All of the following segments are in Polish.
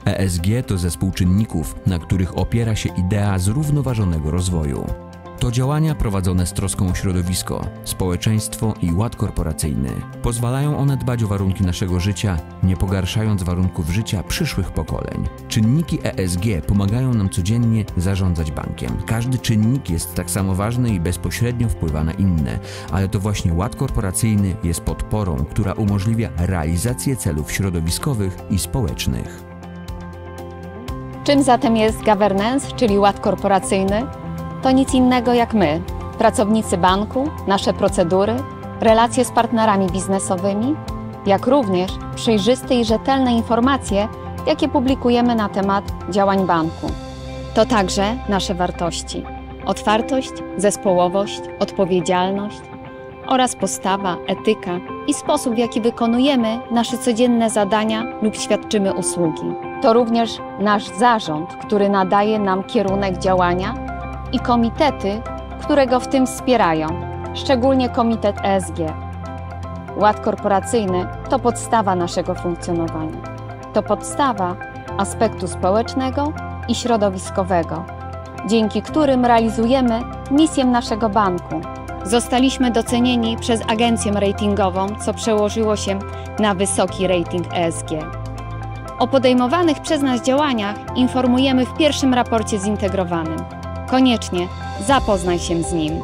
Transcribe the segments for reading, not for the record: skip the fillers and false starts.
ESG to zespół czynników, na których opiera się idea zrównoważonego rozwoju. To działania prowadzone z troską o środowisko, społeczeństwo i ład korporacyjny. Pozwalają one dbać o warunki naszego życia, nie pogarszając warunków życia przyszłych pokoleń. Czynniki ESG pomagają nam codziennie zarządzać bankiem. Każdy czynnik jest tak samo ważny i bezpośrednio wpływa na inne, ale to właśnie ład korporacyjny jest podporą, która umożliwia realizację celów środowiskowych i społecznych. Czym zatem jest governance, czyli ład korporacyjny? To nic innego jak my, pracownicy banku, nasze procedury, relacje z partnerami biznesowymi, jak również przejrzyste i rzetelne informacje, jakie publikujemy na temat działań banku. To także nasze wartości: otwartość, zespołowość, odpowiedzialność oraz postawa, etyka i sposób, w jaki wykonujemy nasze codzienne zadania lub świadczymy usługi. To również nasz zarząd, który nadaje nam kierunek działania, i komitety, które go w tym wspierają, szczególnie Komitet ESG. Ład korporacyjny to podstawa naszego funkcjonowania. To podstawa aspektu społecznego i środowiskowego, dzięki którym realizujemy misję naszego banku. Zostaliśmy docenieni przez agencję ratingową, co przełożyło się na wysoki rating ESG. O podejmowanych przez nas działaniach informujemy w pierwszym raporcie zintegrowanym. Koniecznie zapoznaj się z nim.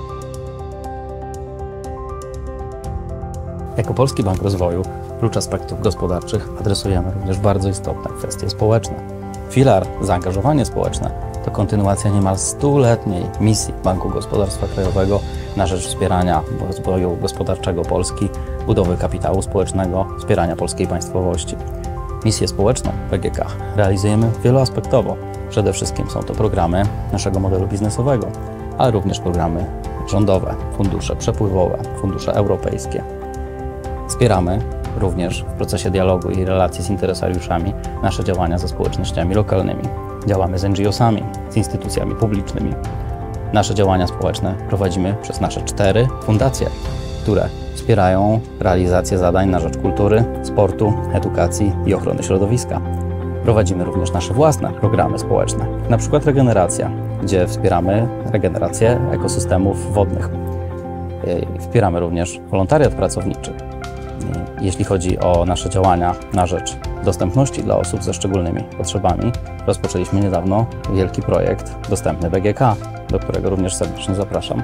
Jako Polski Bank Rozwoju prócz aspektów gospodarczych adresujemy również bardzo istotne kwestie społeczne. Filar zaangażowanie społeczne to kontynuacja niemal 100-letniej misji Banku Gospodarstwa Krajowego na rzecz wspierania rozwoju gospodarczego Polski, budowy kapitału społecznego, wspierania polskiej państwowości. Misje społeczne BGK realizujemy wieloaspektowo. Przede wszystkim są to programy naszego modelu biznesowego, ale również programy rządowe, fundusze przepływowe, fundusze europejskie. Wspieramy również w procesie dialogu i relacji z interesariuszami nasze działania ze społecznościami lokalnymi. Działamy z NGO-sami, z instytucjami publicznymi. Nasze działania społeczne prowadzimy przez nasze 4 fundacje, które wspierają realizację zadań na rzecz kultury, sportu, edukacji i ochrony środowiska. Prowadzimy również nasze własne programy społeczne, na przykład Regeneracja, gdzie wspieramy regenerację ekosystemów wodnych. Wspieramy również wolontariat pracowniczy. Jeśli chodzi o nasze działania na rzecz dostępności dla osób ze szczególnymi potrzebami, rozpoczęliśmy niedawno wielki projekt Dostępny BGK, do którego również serdecznie zapraszam.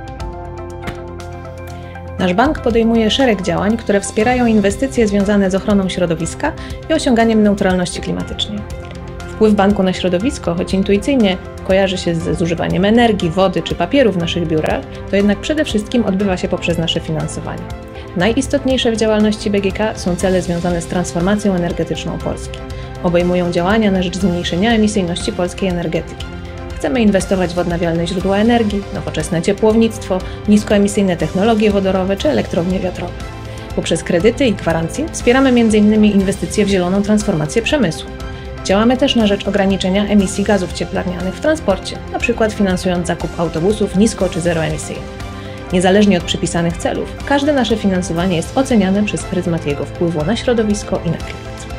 Nasz bank podejmuje szereg działań, które wspierają inwestycje związane z ochroną środowiska i osiąganiem neutralności klimatycznej. Wpływ banku na środowisko, choć intuicyjnie kojarzy się ze zużywaniem energii, wody czy papieru w naszych biurach, to jednak przede wszystkim odbywa się poprzez nasze finansowanie. Najistotniejsze w działalności BGK są cele związane z transformacją energetyczną Polski. Obejmują działania na rzecz zmniejszenia emisyjności polskiej energetyki. Chcemy inwestować w odnawialne źródła energii, nowoczesne ciepłownictwo, niskoemisyjne technologie wodorowe czy elektrownie wiatrowe. Poprzez kredyty i gwarancje wspieramy m.in. inwestycje w zieloną transformację przemysłu. Działamy też na rzecz ograniczenia emisji gazów cieplarnianych w transporcie, np. finansując zakup autobusów nisko- czy zeroemisyjnych. Niezależnie od przypisanych celów, każde nasze finansowanie jest oceniane przez pryzmat jego wpływu na środowisko i na klimat.